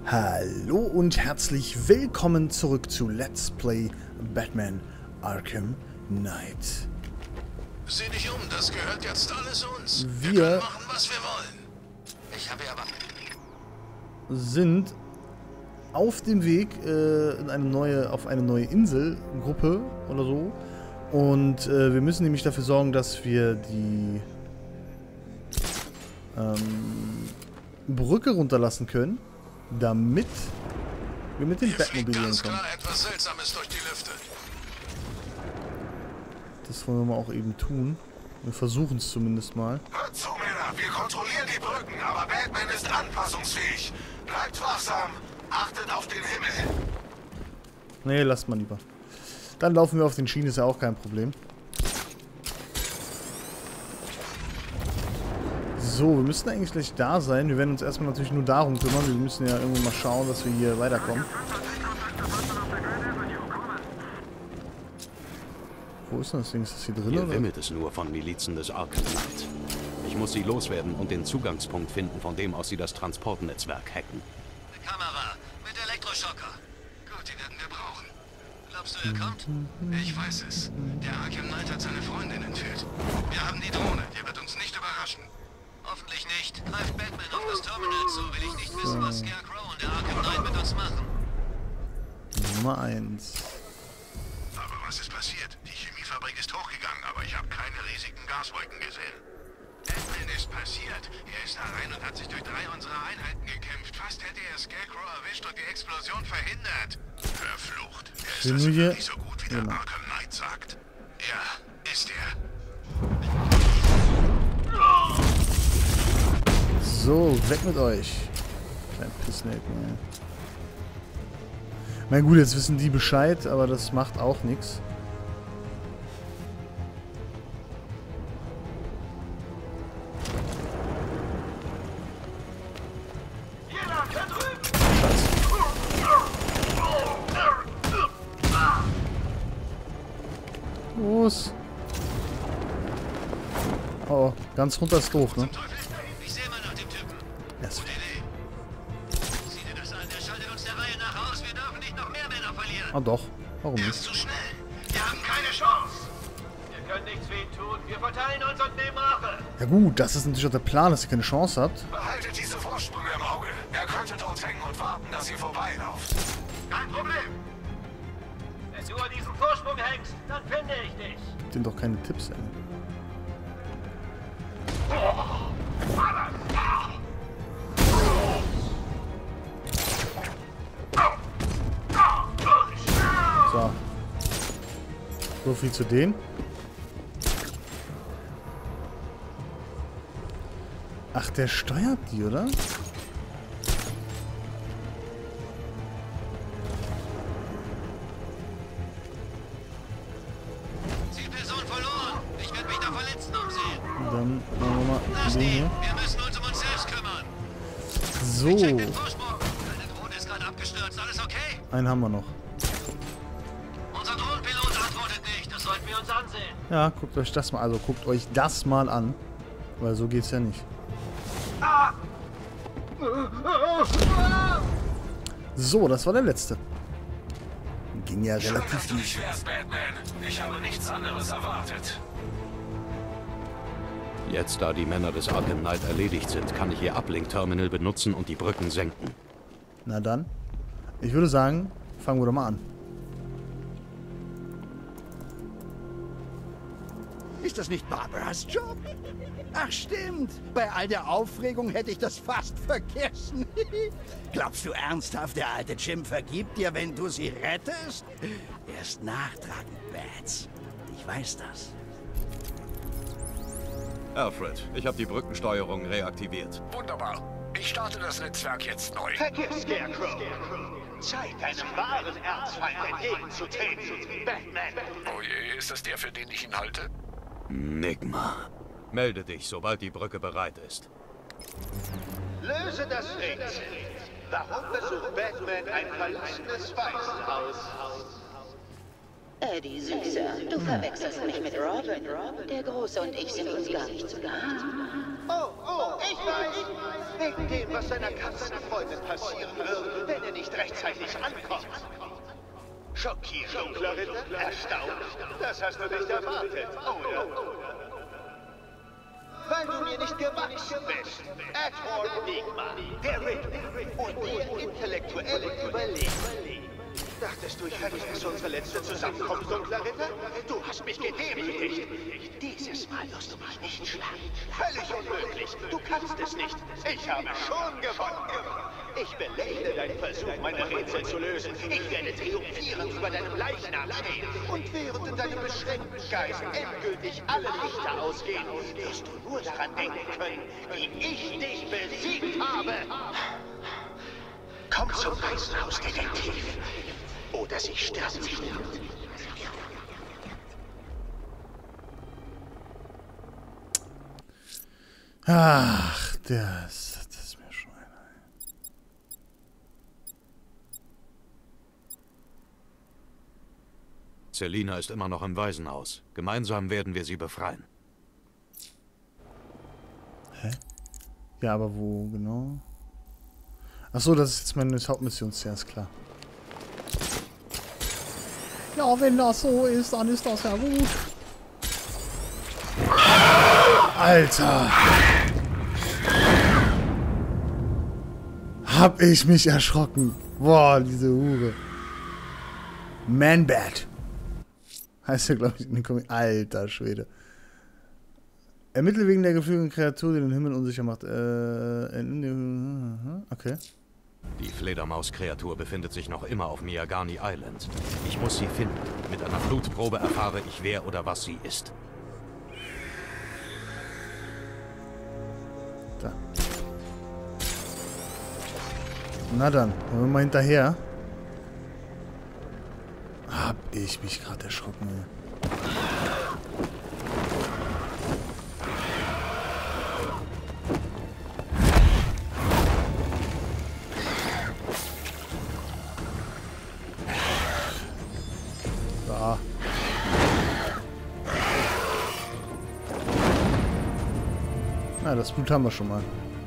Hallo und herzlich willkommen zurück zu Let's Play Batman Arkham Knight. Sieh dich um, das gehört jetzt alles uns. Wir können machen, was wir wollen. Ich habe aber... sind auf dem Weg auf eine neue Inselgruppe oder so. Und wir müssen nämlich dafür sorgen, dass wir die Brücke runterlassen können, damit wir mit den Batmobilen kommen. Klar, etwas Seltsames durch die Lüfte. Das wollen wir mal auch eben tun. Wir versuchen es zumindest mal. Hört zu, Männer, wir kontrollieren die Brücken, aber Batman ist anpassungsfähig. Bleibt wachsam, achtet auf den Himmel. Nee, lasst mal lieber. Dann laufen wir auf den Schienen, ist ja auch kein Problem. So, wir müssen eigentlich gleich da sein. Wir werden uns erstmal natürlich nur darum kümmern. Wir müssen ja irgendwo mal schauen, dass wir hier weiterkommen. Wo ist denn das Ding? Ist das hier drin, Hier oder? wimmelt es nur von Milizen des Arkham Knight. Ich muss sie loswerden und den Zugangspunkt finden, von dem aus sie das Transportnetzwerk hacken. Eine Kamera mit Elektroschocker. Gut, die werden wir brauchen. Glaubst du, er kommt? Ich weiß es. Der Arkham Knight hat seine Freundin entführt. Wir haben die Drohne, die wird uns nicht überraschen. Hoffentlich nicht. Greift Batman auf das Terminal zu, will ich nicht wissen, was Scarecrow und der Arkham Knight mit uns machen. Nummer 1. Aber was ist passiert? Die Chemiefabrik ist hochgegangen, aber ich habe keine riesigen Gaswolken gesehen. Batman ist passiert. Er ist da rein und hat sich durch 3 unserer Einheiten gekämpft. Fast hätte er Scarecrow erwischt und die Explosion verhindert. Verflucht. Er ist also nicht so gut, wie der Arkham Knight sagt. Ja, ist er. So, weg mit euch. Klein Pissnelken, Na gut, jetzt wissen die Bescheid, aber das macht auch nichts. Los! Oh, ganz runter ist doof, ne? Ich sehe mal nach dem Typen. Das Gute Idee. Sieh dir das an, der schaltet uns der Reihe nach aus. Wir dürfen nicht noch mehr Männer verlieren. Ah doch, warum Er nicht? ist zu schnell. Wir haben keine Chance. Wir können nichts für ihn tun. Wir verteilen uns und nehmen Rache. Ja gut, das ist natürlich auch der Plan, dass ihr keine Chance habt. Behaltet diese Vorsprünge im Auge. Er könnte dort hängen und warten, dass ihr vorbeilauft. Kein Problem. Wenn du an diesem Vorsprung hängst, dann finde ich dich. Gib denen doch keine Tipps, ey. So. So viel zu denen. Ach, der steuert die, oder? Zielperson verloren. Ich werde mich da verletzten umsehen. Dann machen wir mal Lass den die. hier. Wir müssen uns um uns selbst kümmern. So, Check den Vorsprung. Deine Drohne ist gerade abgestürzt. Alles okay? einen haben wir noch. Unser Drohnenpilot antwortet nicht. Das sollten wir uns ansehen. Ja, guckt euch das mal, also guckt euch das mal an. Weil so geht's ja nicht. So, das war der letzte. Ging ja relativ Du dich wärst, Batman. Ich habe nichts anderes erwartet. Jetzt, da die Männer des Arkham Knight erledigt sind, kann ich ihr Uplink-Terminal benutzen und die Brücken senken. Na dann, ich würde sagen, fangen wir doch mal an. Ist das nicht Barbaras Job? Ach stimmt, bei all der Aufregung hätte ich das fast vergessen. Glaubst du ernsthaft, der alte Jim vergibt dir, wenn du sie rettest? Er ist nachtragend, Bats. Ich weiß das. Alfred, ich habe die Brückensteuerung reaktiviert. Wunderbar. Ich starte das Netzwerk jetzt neu. Vergiss Scarecrow. Zeit, einem wahren Erzfeind entgegenzutreten. Batman. Oh je, ist das der, für den ich ihn halte? Nigma. Melde dich, sobald die Brücke bereit ist. Löse das Rätsel. Warum besucht Batman ein verlassenes Waisenhaus? Eddie, Süßer, du verwechselst mich mit Robin. Der Große und ich sind uns gar nicht so nah. Oh, Oh, ich weiß. Wegen dem, was seiner Katzenfreundin passieren wird, wenn er nicht rechtzeitig ankommt. Schockiert, dunkler Ritter? Erstaunt? Das hast du nicht erwartet, oder? Weil du mir nicht gewachsen bist. Edward Nigma, der Ritter. Und dir intellektuell überlegen. Dachtest du, ich vergesse unsere letzte Zusammenkunft, dunkler Ritter? Du hast mich gedemütigt. Dieses Mal wirst du mich nicht schlagen. Völlig unmöglich. Du kannst es nicht. Ich habe schon gewonnen. Ich belächle deinen Versuch, meine Rätsel zu lösen. Ich werde triumphierend über deinem Leichnam stehen. Und während in deinem beschränkten Geist endgültig alle Lichter ausgehen, wirst du nur daran denken können, wie ich dich besiegt habe. Komm zum Waisenhaus, Detektiv. Oder sie sterben nicht. Ach, das ist mir schon ein. Selina ist immer noch im Waisenhaus. Gemeinsam werden wir sie befreien. Hä? Ja, aber wo genau? Ach so, das ist jetzt meine Hauptmissionsziel, ist klar. Ja, wenn das so ist, dann ist das ja gut. Alter! Hab ich mich erschrocken. Boah, diese Hure. Man-Bat. Heißt ja, glaube ich, in den Kommentaren. Alter Schwede. Ermittle wegen der geflügelten Kreatur, die den Himmel unsicher macht. Okay. Die Fledermaus-Kreatur befindet sich noch immer auf Miyagani Island. Ich muss sie finden. Mit einer Blutprobe erfahre ich, wer oder was sie ist. Da. Na dann, wollen wir mal hinterher. Hab ich mich gerade erschrocken, ey. Ah, das Blut haben wir schon mal.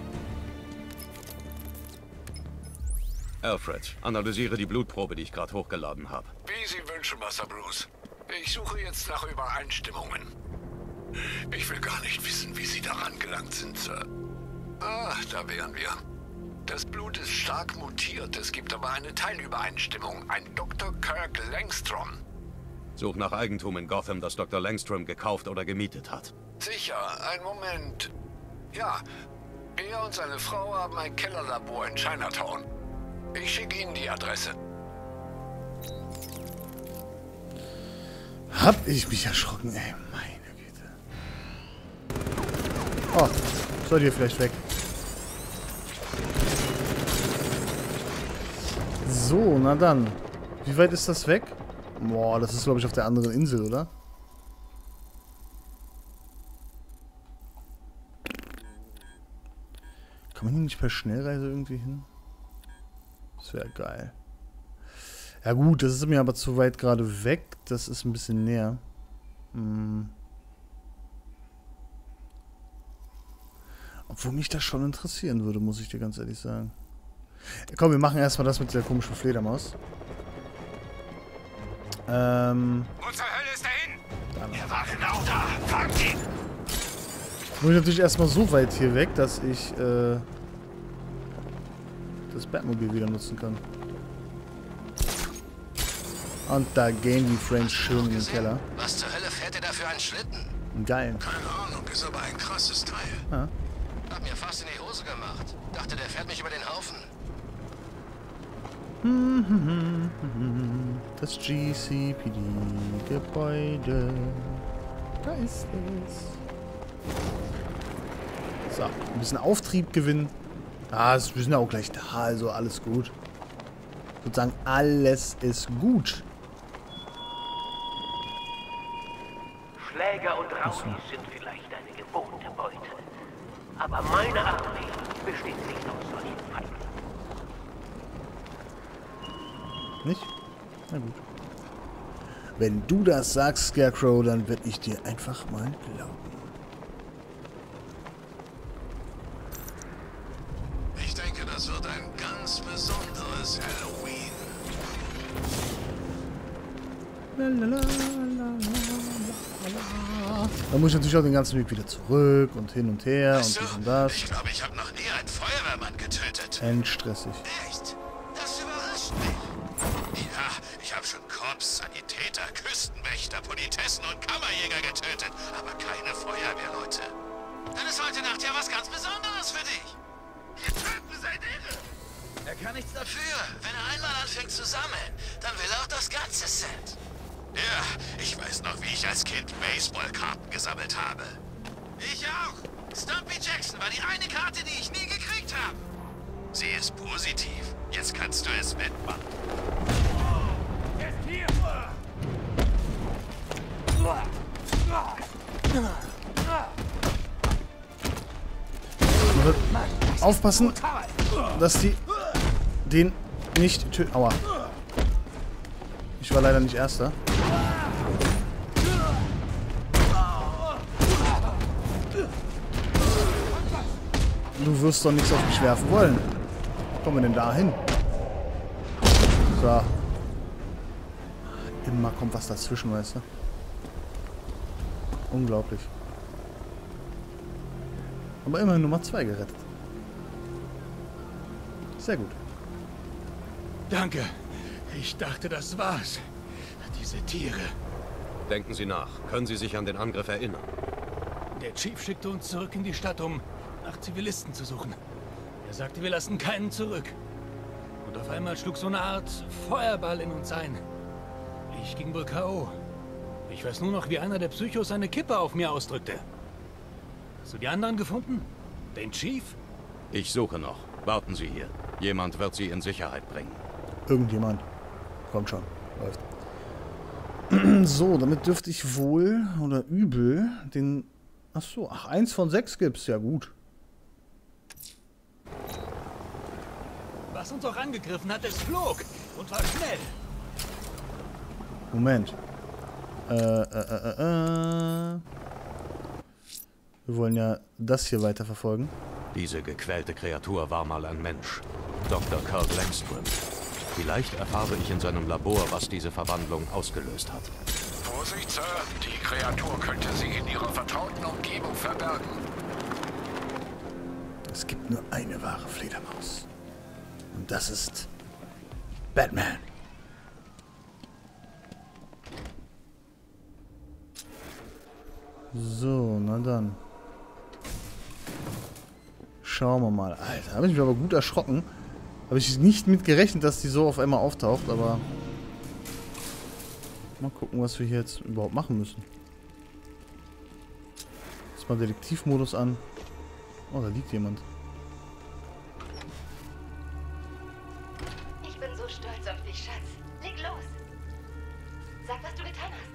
Alfred, analysiere die Blutprobe, die ich gerade hochgeladen habe. Wie Sie wünschen, Master Bruce. Ich suche jetzt nach Übereinstimmungen. Ich will gar nicht wissen, wie Sie daran gelangt sind, Sir. Ah, da wären wir. Das Blut ist stark mutiert. Es gibt aber eine Teilübereinstimmung. Ein Dr. Kirk Langstrom. Such nach Eigentum in Gotham, das Dr. Langstrom gekauft oder gemietet hat. Sicher, einen Moment. Ja, er und seine Frau haben ein Kellerlabor in Chinatown. Ich schicke Ihnen die Adresse. Hab ich mich erschrocken, ey. Meine Güte. Oh, soll hier vielleicht weg. So, na dann. Wie weit ist das weg? Boah, das ist, glaube ich, auf der anderen Insel, oder? Kann man hier nicht per Schnellreise irgendwie hin? Das wäre geil. Ja gut, das ist mir aber zu weit gerade weg. Das ist ein bisschen näher. Obwohl mich das schon interessieren würde, muss ich dir ganz ehrlich sagen. Ja, komm, wir machen erstmal das mit der komischen Fledermaus. Wo zur Hölle ist er hin? Er war genau da. Fangt ihn! Muss ich natürlich erstmal so weit hier weg, dass ich das Batmobil wieder nutzen kann. Und da gehen die Frames schön in den Keller. Was zur Hölle fährt er da für einen Schlitten? Geil. Keine Ahnung, ist aber ein krasses Teil. Ja. Hab mir fast in die Hose gemacht. Dachte, der fährt mich über den Haufen. Das GCPD-Gebäude. Da ist es. So, ein bisschen Auftrieb gewinnen. Ah, wir sind ja auch gleich da, also alles gut. Ich würde sagen, alles ist gut. Schläger und Rowdies sind vielleicht eine gewohnte Beute. Aber meine Armee besteht nicht aus solchen Feinden. Nicht? Na gut. Wenn du das sagst, Scarecrow, dann werde ich dir einfach mal glauben. ganz besonderes Halloween. Dann muss ich natürlich auch den ganzen Weg wieder zurück und hin und her Weißt und du, dies und das. ich glaube, ich habe noch nie einen Feuerwehrmann getötet. Endstressig. Echt? Das überrascht mich. Ja, ich habe schon Cops, Sanitäter, Küstenwächter, Politessen und Kammerjäger getötet, aber keine Feuerwehrleute. Dann ist heute Nacht ja was ganz Besonderes für dich. Wir töten seid irre. Er kann nichts dafür. Wenn er einmal anfängt zu sammeln, dann will er auch das ganze Set. Ja, ich weiß noch, wie ich als Kind Baseballkarten gesammelt habe. Ich auch. Stumpy Jackson war die eine Karte, die ich nie gekriegt habe. Sie ist positiv. Jetzt kannst du es mitmachen. Jetzt hier! Aufpassen, dass die den nicht töten. Aua. Ich war leider nicht Erster. Du wirst doch nichts auf mich werfen wollen. Wo kommen wir denn da hin? So. Immer kommt was dazwischen, weißt du? Unglaublich. Aber immerhin Nummer 2 gerettet. Sehr gut. Danke. Ich dachte, das war's. Diese Tiere. Denken Sie nach. Können Sie sich an den Angriff erinnern? Der Chief schickte uns zurück in die Stadt, um nach Zivilisten zu suchen. Er sagte, wir lassen keinen zurück. Und auf einmal schlug so eine Art Feuerball in uns ein. Ich ging wohl K.O. Ich weiß nur noch, wie einer der Psychos eine Kippe auf mir ausdrückte. Hast du die anderen gefunden? Den Chief? Ich suche noch. Warten Sie hier. Jemand wird Sie in Sicherheit bringen. Irgendjemand. Kommt schon. Läuft. So, damit dürfte ich wohl oder übel den... Achso, ach, 1 von 6 gibt's. Ja gut. Was uns auch angegriffen hat, es flog und war schnell. Moment. Wir wollen ja das hier weiterverfolgen. Diese gequälte Kreatur war mal ein Mensch. Dr. Kurt Langstrom. Vielleicht erfahre ich in seinem Labor, was diese Verwandlung ausgelöst hat. Vorsicht, Sir. Die Kreatur könnte sich in ihrer vertrauten Umgebung verbergen. Es gibt nur eine wahre Fledermaus. Und das ist Batman. So, na dann. Schauen wir mal. Alter, habe ich mich aber gut erschrocken. Habe ich nicht mit gerechnet, dass die so auf einmal auftaucht, aber... Mal gucken, was wir hier jetzt überhaupt machen müssen. Jetzt mal Detektivmodus an. Oh, da liegt jemand. Ich bin so stolz auf dich, Schatz. Leg los. Sag, was du getan hast.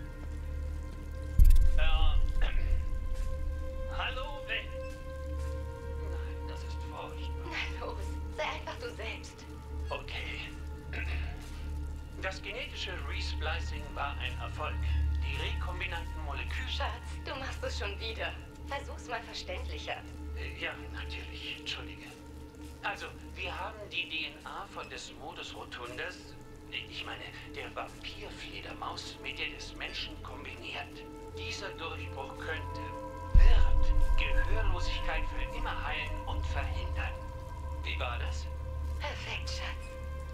Hallo, Welt. Nein, das ist furchtbar. Na los, sei einfach du selbst. Okay. Das genetische Resplicing war ein Erfolg. Die rekombinanten Moleküle... Schatz, du machst es schon wieder. Versuch's mal verständlicher. Ja, natürlich. Entschuldige. Also, wir haben die DNA von Desmodus rotundus, ich meine, der Vampirfledermaus, mit der des Menschen kombiniert. Dieser Durchbruch wird Gehörlosigkeit für immer heilen und verhindern. Wie war das? Perfekt, Schatz.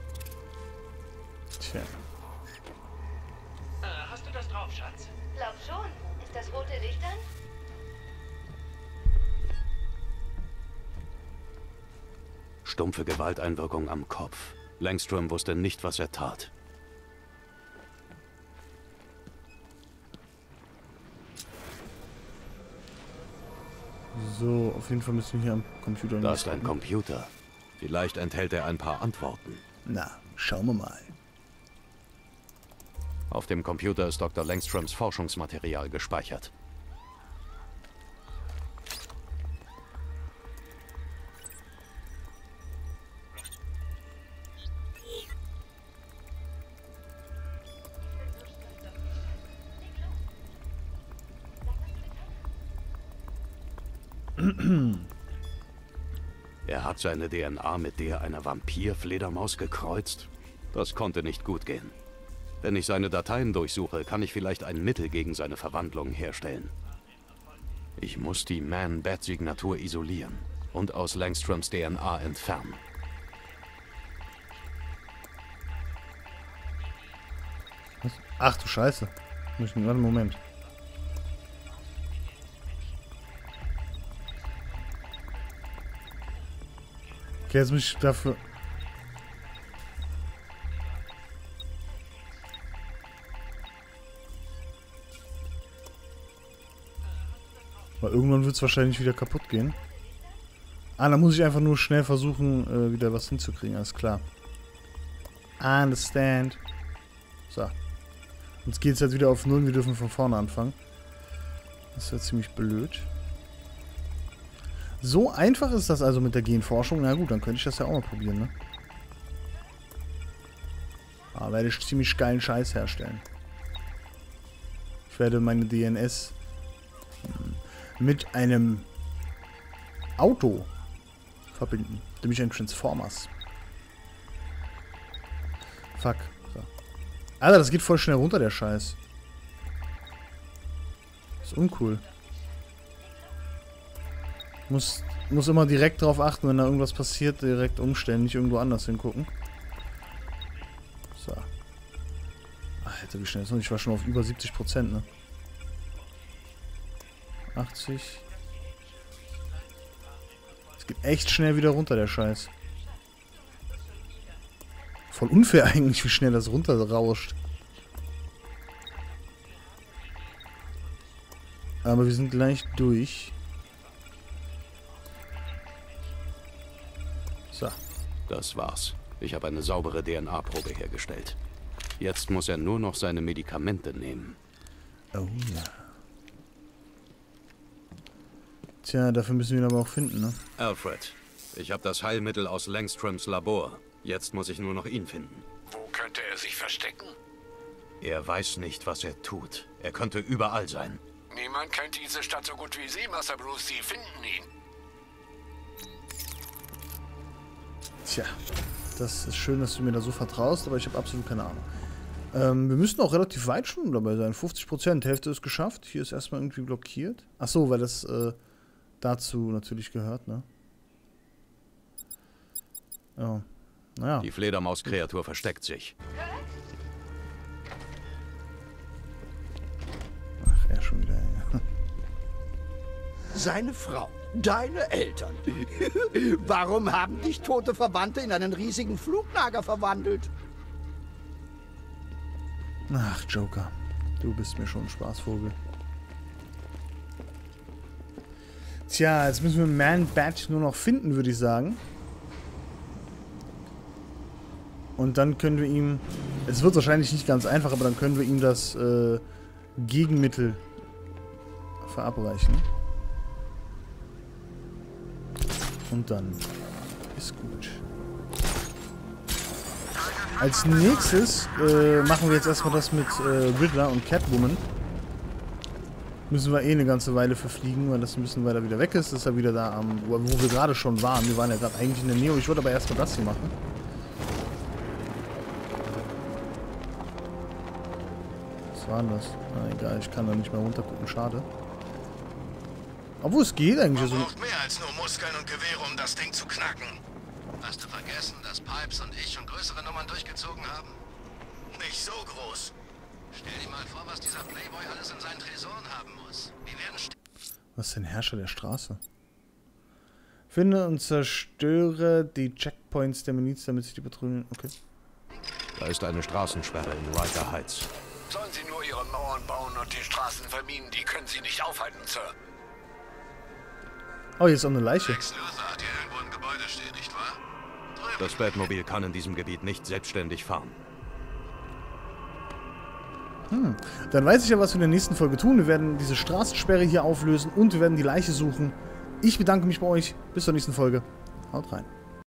Tja. Hast du das drauf, Schatz? Glaub schon. Ist das rote Licht an? Stumpfe Gewalteinwirkung am Kopf. Langstrom wusste nicht, was er tat. So, auf jeden Fall müssen wir hier am Computer... Da ist ein Computer. Vielleicht enthält er ein paar Antworten. Na, schauen wir mal. Auf dem Computer ist Dr. Langstroms Forschungsmaterial gespeichert. Er hat seine DNA mit der einer Vampir-Fledermaus gekreuzt. Das konnte nicht gut gehen. Wenn ich seine Dateien durchsuche, kann ich vielleicht ein Mittel gegen seine Verwandlung herstellen. Ich muss die Man-Bat-Signatur isolieren und aus Langstroms DNA entfernen. Was? Ach du Scheiße. Warte einen Moment. Okay, jetzt muss ich dafür... Weil irgendwann wird es wahrscheinlich wieder kaputt gehen. Ah, dann muss ich einfach nur schnell versuchen, wieder was hinzukriegen. Alles klar. I understand. So. Jetzt geht es jetzt wieder auf 0. Wir dürfen von vorne anfangen. Das ist ja ziemlich blöd. So einfach ist das also mit der Genforschung. Na gut, dann könnte ich das ja auch mal probieren, ne? Ah, werde ich ziemlich geilen Scheiß herstellen. Ich werde meine DNS mit einem Auto verbinden. Nämlich ein Transformers. Fuck. So. Alter, das geht voll schnell runter, der Scheiß. Das ist uncool. Muss immer direkt drauf achten, wenn da irgendwas passiert, direkt umstellen, nicht irgendwo anders hingucken. So. Alter, wie schnell ist das? Ich war schon auf über 70%, ne? 80. Es geht echt schnell wieder runter, der Scheiß. Voll unfair eigentlich, wie schnell das runterrauscht. Aber wir sind gleich durch. So. Das war's. Ich habe eine saubere DNA-Probe hergestellt. Jetzt muss er nur noch seine Medikamente nehmen. Oh ja. Tja, dafür müssen wir ihn aber auch finden, ne? Alfred, ich habe das Heilmittel aus Langstroms Labor. Jetzt muss ich nur noch ihn finden. Wo könnte er sich verstecken? Er weiß nicht, was er tut. Er könnte überall sein. Niemand kennt diese Stadt so gut wie Sie, Master Bruce. Sie finden ihn. Tja, das ist schön, dass du mir da so vertraust, aber ich habe absolut keine Ahnung. Wir müssen auch relativ weit schon dabei sein. 50%, Hälfte ist geschafft. Hier ist erstmal irgendwie blockiert. Ach so, weil das dazu natürlich gehört, ne? Ja. Naja. Die Fledermaus-Kreatur versteckt sich. Ach, er schon wieder. Ja. Seine Frau, deine Eltern. Warum haben dich tote Verwandte in einen riesigen Fluglager verwandelt? Ach, Joker. Du bist mir schon ein Spaßvogel. Tja, jetzt müssen wir Man-Bat nur noch finden, würde ich sagen. Und dann können wir ihm... Es wird wahrscheinlich nicht ganz einfach, aber dann können wir ihm das Gegenmittel verabreichen. Und dann ist gut. Als nächstes machen wir jetzt erstmal das mit Riddler und Catwoman. Müssen wir eh eine ganze Weile verfliegen, weil das ein bisschen weiter wieder weg ist. Das ist ja wieder da wo wir gerade schon waren. Wir waren ja gerade eigentlich in der Nähe. Ich wollte aber erstmal das hier machen. Was war denn das? Na egal, ich kann da nicht mehr runter gucken. Schade. Obwohl es geht eigentlich. Man braucht mehr als nur Muskeln und Gewehre, um das Ding zu knacken. Hast du vergessen, dass Pipes und ich schon größere Nummern durchgezogen haben? Nicht so groß. Stell dir mal vor, was dieser Playboy alles in seinen Tresoren haben muss. Wir werden... Was ist denn Herrscher der Straße? Finde und zerstöre die Checkpoints der Miliz, damit sich die Patrouillen... Okay. Da ist eine Straßensperre in Riker Heights. Sollen Sie nur Ihre Mauern bauen und die Straßen verminen, die können Sie nicht aufhalten, Sir. Oh, hier ist auch eine Leiche. Lex Luthor hat hier irgendwo ein Gebäude stehen, nicht wahr? Drüben. Das Batmobil kann in diesem Gebiet nicht selbstständig fahren. Dann weiß ich ja, was wir in der nächsten Folge tun. Wir werden diese Straßensperre hier auflösen und wir werden die Leiche suchen. Ich bedanke mich bei euch. Bis zur nächsten Folge. Haut rein.